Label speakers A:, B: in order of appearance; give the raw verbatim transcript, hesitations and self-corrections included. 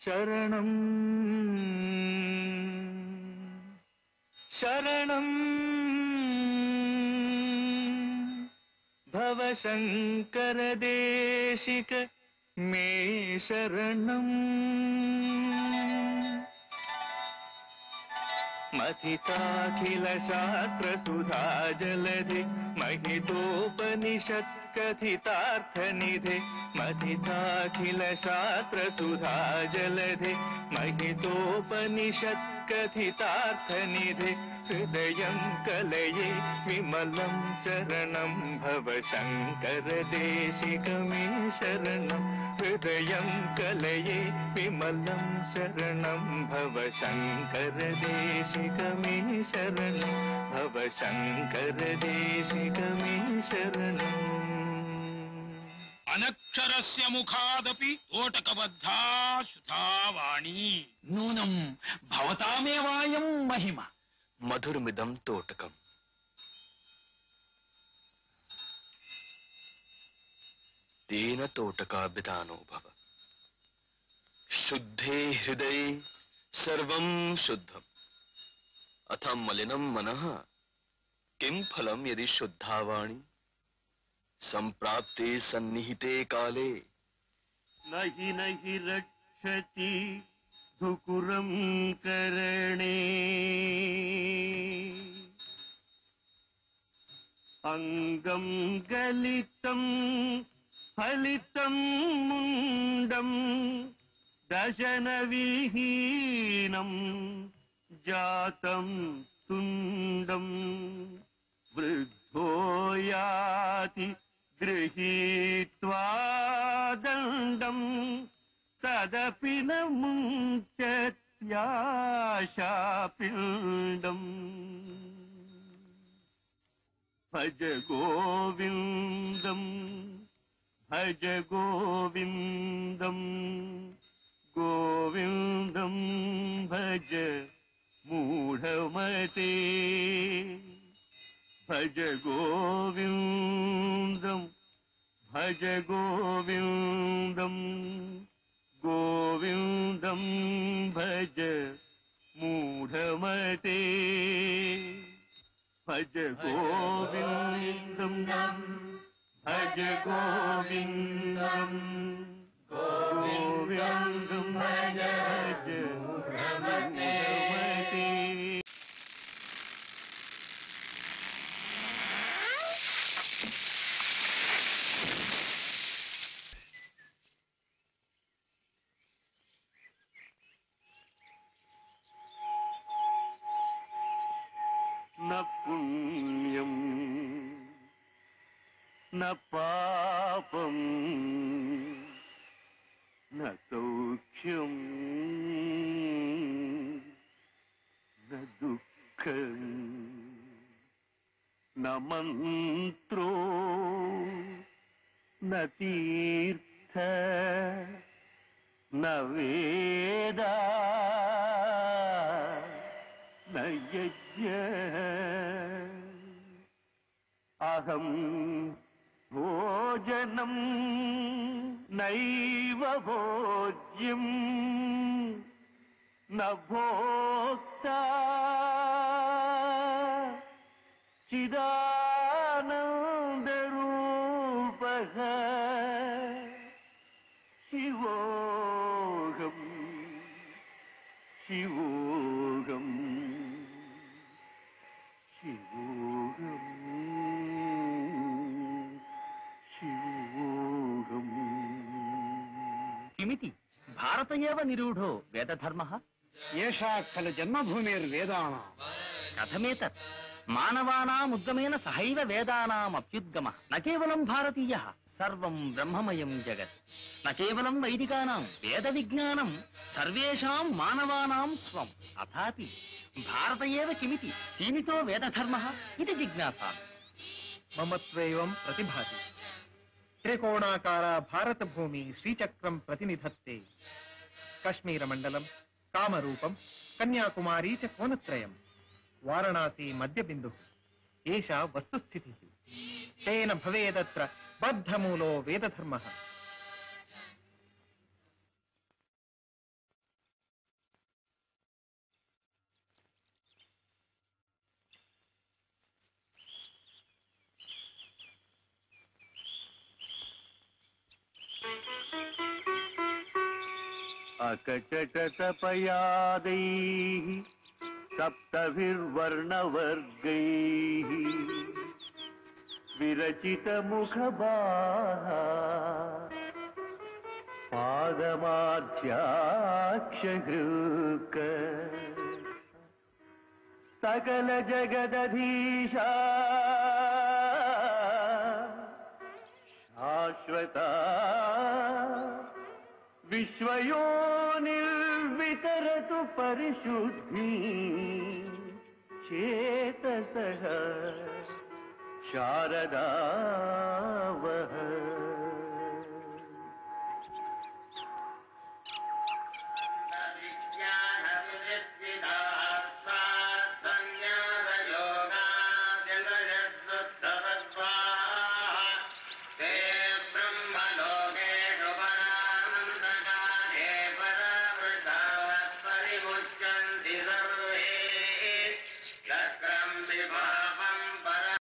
A: శరణం శరణం భవ శంకర దేశిక మే శరణం మథితాఖిల శాస్త్ర సుధా జలధి మహితోపనిషత్ కథితార్థ నిధి మథితాఖిల శాస్త్ర సుధా జలధి మహితోపనిషత్ కథితార్థ నిధి హృదయం కలయే విమలం చరణం భవ శంకర దేశిక మే శరణం హృదయం కలయే విమలం శరణం భవ శంకర దేశిక మే శరణం భవ శంకర దేశిక మే శరణం
B: అనక్షరస్య ముఖాదపి ఓటకబద్ధా శుతావాణి
C: నూనం భవతామేవాయం మహిమ
A: మధురమిదం తోటకం తేన తోటకాభిధానో భవ శుద్ధే హృదయే సర్వం శుద్ధం అథ మలినం మనః కిం ఫలం యది శుద్ధావాణి సంప్రాప్తే సన్నిహితే కాలే
D: నహి నహి రక్షతి ధుకురం కరణే అంగం గలితం ఫలితం ముండం దశన విహీనం జాతం తుండం వృద్ధో యాతి గృహీత్వా దండం తదపి న ముంచత్యాశాపిండం భజ గోవిందం భజ గోవిందం గోవిందం భజ మూఢమతే భజ గోవిందం భజ గోవిందం గోవిందం భజ మూఢమతే భజ గోవిందం భజ గోవిందం గోవిందం భజ మూఢమతే న పుణ్యం న పాపం న సౌఖ్యం న దుఃఖం న మంత్రో న తీర్థ న వేద న యజ్ఞ అహం భోజనం నైవ భోజ్యం న భోక్తా చిదానందరూపః శివోహం శివోహం శివోహం శివోహం
C: కిమితి భారత ఏవ నిరూఢో వేదధర్మః
D: ఏషా ఖలు జన్మభూమిర్వేదానాం
C: కథమేతత్ మానవానాం ఉద్గమేన సహైవ వేదానాం అప్యుద్గమః న కేవలం భారతీయః సర్వం బ్రహ్మమయం జగత్ న కేవలం వైదికానాం వేద విజ్ఞానం సర్వేషాం మానవానాం స్వం అథాపి భారత ఏవ కిమితి సీమితో వేదధర్మః ఇది జిజ్ఞాసామి
E: మమత్వేవం ప్రతిభాతి త్రికోణాకార భారత భూమి శ్రీచక్రం ప్రతినిధత్తే కశ్మీర మండలం కామరూపం కన్యాకుమారీ చ కోనత్రయం వారణాసి మధ్య బిందు ఏషా వస్తుస్థితి తేన భవేదత్ర బద్ధమూలో వేదధర్మః
D: अकचटतपयादैः सप्तभिर्वर्णवर्गैः विरचितमुखबाहा पादमाध्याक्षहृक सकल जगदधीशा शाश्वता विश्वयोनिर्वितरतु परिशुद्धि चेतसः शारदा वः